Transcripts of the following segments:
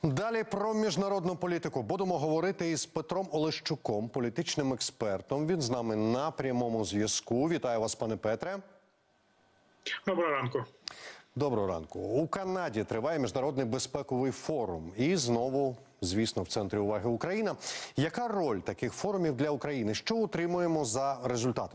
Далі про міжнародну політику будемо говорити із Петром Олещуком, політичним експертом. Він з нами на прямому зв'язку. Вітаю вас, пане Петре. Доброго ранку. Доброго ранку. У Канаді триває міжнародний безпековий форум. І знову, звісно, в центрі уваги Україна. Яка роль таких форумів для України? Що отримуємо за результатом?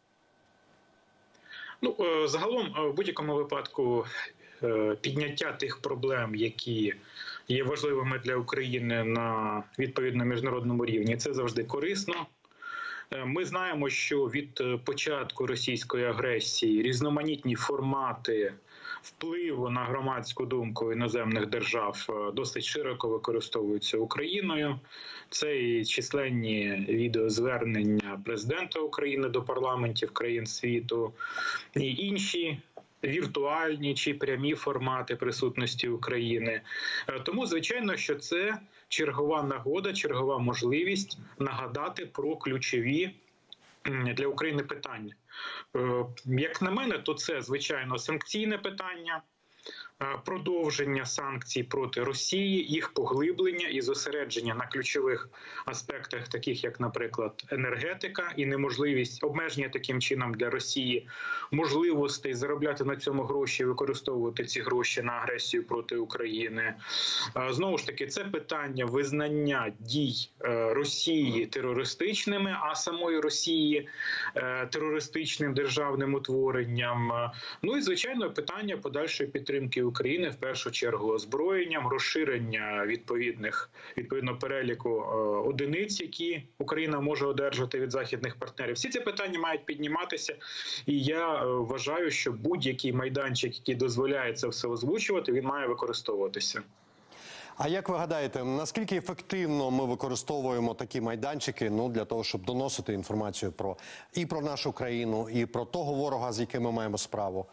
Загалом, в будь-якому випадку, підняття тих проблем, які є важливими для України на відповідно міжнародному рівні, це завжди корисно. Ми знаємо, що від початку російської агресії різноманітні формати впливу на громадську думку іноземних держав досить широко використовуються Україною. Це і численні відеозвернення президента України до парламентів країн світу, і інші віртуальні чи прямі формати присутності України. Тому, звичайно, що це чергова нагода, чергова можливість нагадати про ключові для України питання. Як на мене, то це, звичайно, санкційне питання, продовження санкцій проти Росії, їх поглиблення і зосередження на ключових аспектах, таких як, наприклад, енергетика і неможливість обмеження таким чином для Росії можливостей заробляти на цьому гроші, використовувати ці гроші на агресію проти України. Знову ж таки, це питання визнання дій Росії терористичними, а самої Росії терористичним державним утворенням. Ну і, звичайно, питання подальшої підтримки України, в першу чергу, озброєнням, розширення відповідно переліку одиниць, які Україна може одержати від західних партнерів. Всі ці питання мають підніматися, і я вважаю, що будь-який майданчик, який дозволяє це все озвучувати, він має використовуватися. А як ви гадаєте, наскільки ефективно ми використовуємо такі майданчики для того, щоб доносити інформацію про нашу країну, і про того ворога, з яким ми маємо справу?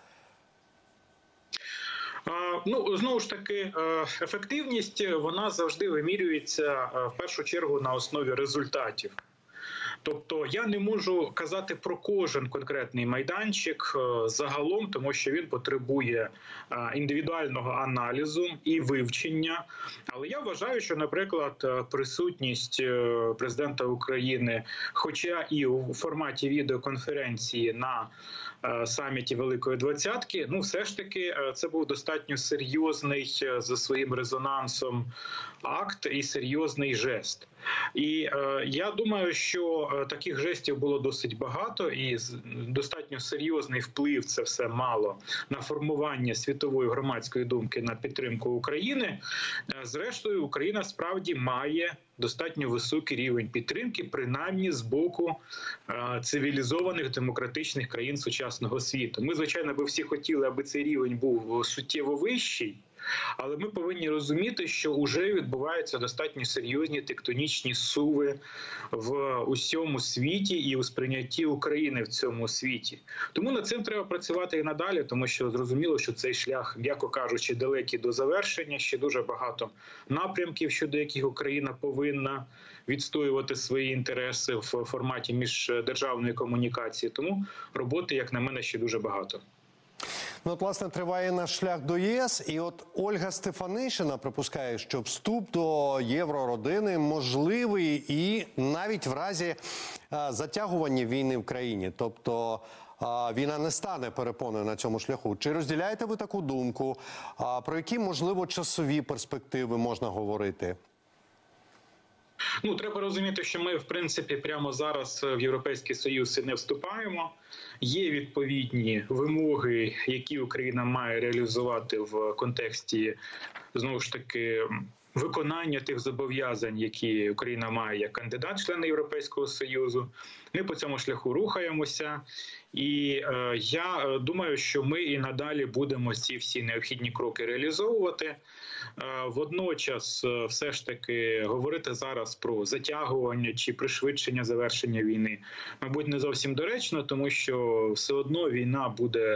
Знову ж таки, ефективність, вона завжди вимірюється в першу чергу на основі результатів. Тобто я не можу казати про кожен конкретний майданчик загалом, тому що він потребує індивідуального аналізу і вивчення. Але я вважаю, що, наприклад, присутність президента України, хоча і у форматі відеоконференції на саміті Великої Двадцятки, все ж таки це був достатньо серйозний за своїм резонансом акт і серйозний жест. І я думаю, що таких жестів було досить багато, і достатньо серйозний вплив це все мало на формування світової громадської думки на підтримку України. Зрештою, Україна справді має достатньо високий рівень підтримки, принаймні з боку цивілізованих демократичних країн сучасного світу. Ми, звичайно, би всі хотіли, аби цей рівень був суттєво вищий, але ми повинні розуміти, що вже відбуваються достатньо серйозні тектонічні зсуви в усьому світі і у сприйнятті України в цьому світі. Тому над цим треба працювати і надалі, тому що зрозуміло, що цей шлях, м'яко кажучи, далекий до завершення. Ще дуже багато напрямків, щодо яких Україна повинна відстоювати свої інтереси в форматі міждержавної комунікації. Тому роботи, як на мене, ще дуже багато. Власне, триває наш шлях до ЄС, і от Ольга Стефанишина припускає, що вступ до єврородини можливий і навіть в разі затягування війни в країні. Тобто війна не стане перепоною на цьому шляху. Чи розділяєте ви таку думку? Про які, можливо, часові перспективи можна говорити? Треба розуміти, що ми, в принципі, прямо зараз в Європейський Союз не вступаємо. Є відповідні вимоги, які Україна має реалізувати в контексті, знову ж таки, виконання тих зобов'язань, які Україна має як кандидат-член Європейського Союзу. Ми по цьому шляху рухаємося. І я думаю, що ми і надалі будемо ці всі необхідні кроки реалізовувати. Водночас, все ж таки, говорити зараз про затягування чи пришвидшення завершення війни, мабуть, не зовсім доречно, тому що все одно війна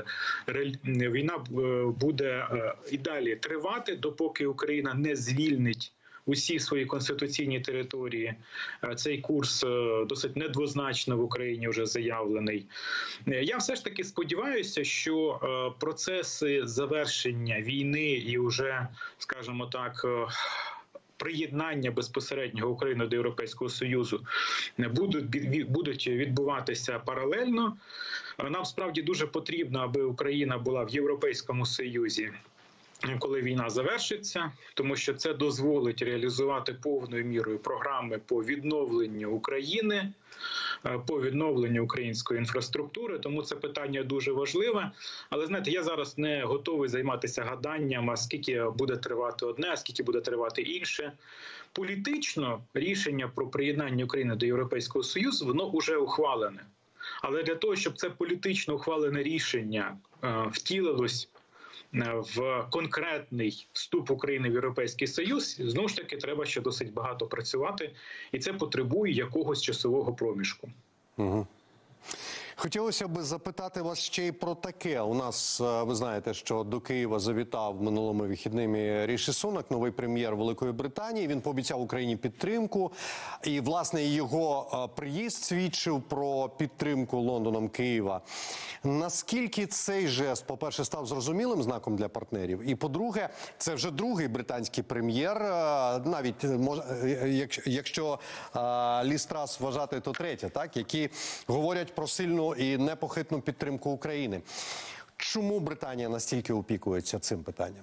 буде і далі тривати, допоки Україна не звільнить усі свої конституційні території. Цей курс досить недвозначно в Україні вже заявлений. Я все ж таки сподіваюся, що процеси завершення війни і вже, скажімо так, приєднання безпосереднього України до Європейського Союзу будуть відбуватися паралельно. Нам справді дуже потрібно, аби Україна була в Європейському Союзі, коли війна завершиться, тому що це дозволить реалізувати повною мірою програми по відновленню України, по відновленню української інфраструктури, тому це питання дуже важливе. Але, знаєте, я зараз не готовий займатися гаданням, а скільки буде тривати одне, а скільки буде тривати інше. Політично рішення про приєднання України до Європейського Союзу, воно вже ухвалене. Але для того, щоб це політично ухвалене рішення втілилось в конкретний вступ України в Європейський Союз, знову ж таки, треба ще досить багато працювати, і це потребує якогось часового проміжку. Угу. Хотілося б запитати вас ще й про таке. У нас, ви знаєте, що до Києва завітав минулими вихідними Ріші Сунак, новий прем'єр Великої Британії. Він пообіцяв Україні підтримку. І, власне, його приїзд свідчив про підтримку Лондоном Києва. Наскільки цей жест, по-перше, став зрозумілим знаком для партнерів? І, по-друге, це вже другий британський прем'єр, навіть, якщо Ліз Трас вважати, то третя, так, які говорять про сильну і непохитну підтримку України. Чому Британія настільки опікується цим питанням?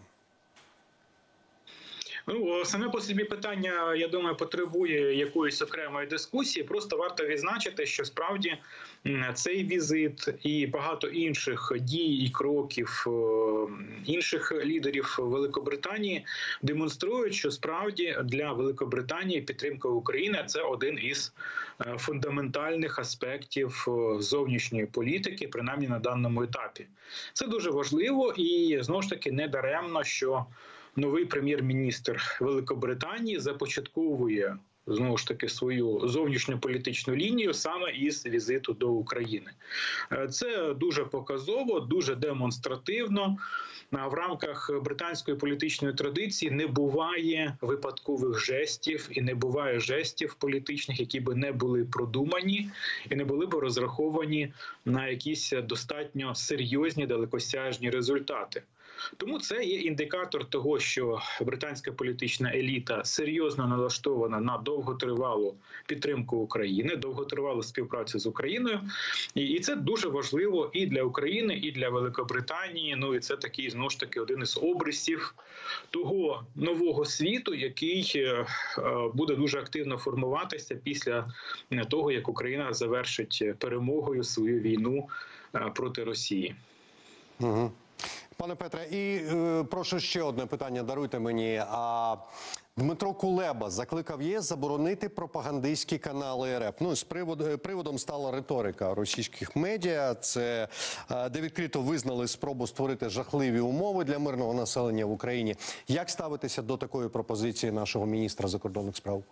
Ну, саме по собі питання, я думаю, потребує якоїсь окремої дискусії. Просто варто відзначити, що справді цей візит і багато інших дій і кроків інших лідерів Великобританії демонструють, що справді для Великобританії підтримка України – це один із фундаментальних аспектів зовнішньої політики, принаймні на даному етапі. Це дуже важливо і, знову ж таки, не даремно, що новий прем'єр-міністр Великобританії започатковує, знову ж таки, свою зовнішньополітичну лінію саме із візиту до України. Це дуже показово, дуже демонстративно. В рамках британської політичної традиції не буває випадкових жестів і не буває жестів політичних, які би не були продумані і не були б розраховані на якісь достатньо серйозні, далекосяжні результати. Тому це є індикатор того, що британська політична еліта серйозно налаштована на довготривалу підтримку України, довготривалу співпрацю з Україною. І це дуже важливо і для України, і для Великобританії. Ну і це такий, знову ж таки, один із обрисів того нового світу, який буде дуже активно формуватися після того, як Україна завершить перемогою свою війну проти Росії. Угу. Пане Петре, і прошу ще одне питання, даруйте мені. Дмитро Кулеба закликав ЄС заборонити пропагандистські канали РФ. Ну, з приводом стала риторика російських медіа, це де відкрито визнали спробу створити жахливі умови для мирного населення в Україні. Як ставитися до такої пропозиції нашого міністра закордонних справ?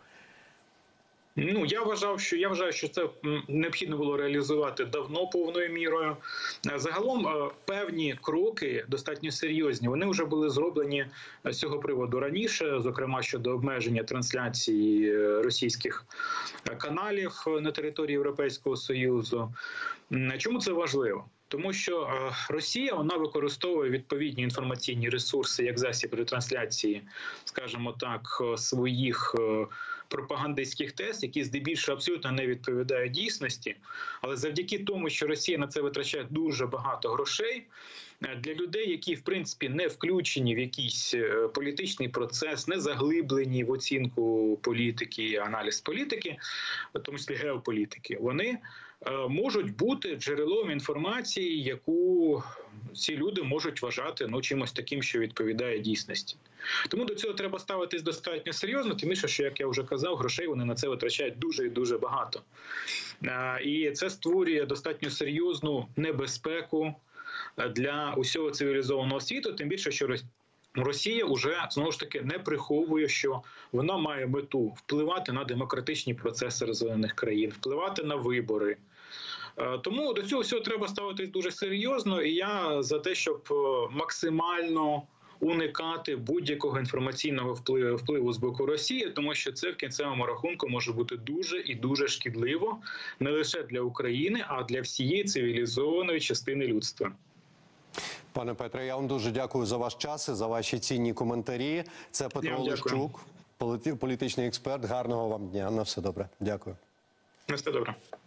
Ну, я вважаю, що це необхідно було реалізувати давно повною мірою. Загалом певні кроки, достатньо серйозні, вони вже були зроблені з цього приводу раніше, зокрема щодо обмеження трансляції російських каналів на території Європейського Союзу. Чому це важливо? Тому що Росія, вона використовує відповідні інформаційні ресурси як засіб ретрансляції, скажімо так, своїх пропагандистських тез, які здебільшого абсолютно не відповідають дійсності. Але завдяки тому, що Росія на це витрачає дуже багато грошей, для людей, які, в принципі, не включені в якийсь політичний процес, не заглиблені в оцінку політики, аналіз політики, в тому числі геополітики, вони можуть бути джерелом інформації, яку ці люди можуть вважати чимось таким, що відповідає дійсності. Тому до цього треба ставитись достатньо серйозно, тим більше, що, як я вже казав, грошей вони на це витрачають дуже і дуже багато. І це створює достатньо серйозну небезпеку для усього цивілізованого світу, тим більше, що Росія вже, знову ж таки, не приховує, що вона має мету впливати на демократичні процеси розвинених країн, впливати на вибори. Тому до цього всього треба ставитись дуже серйозно, і я за те, щоб максимально уникати будь-якого інформаційного впливу з боку Росії, тому що це в кінцевому рахунку може бути дуже і дуже шкідливо не лише для України, а для всієї цивілізованої частини людства. Пане Петре, я вам дуже дякую за ваш час і за ваші цінні коментарі. Це Петро Олещук, політичний експерт. Гарного вам дня. На все добре. Дякую. На все добре.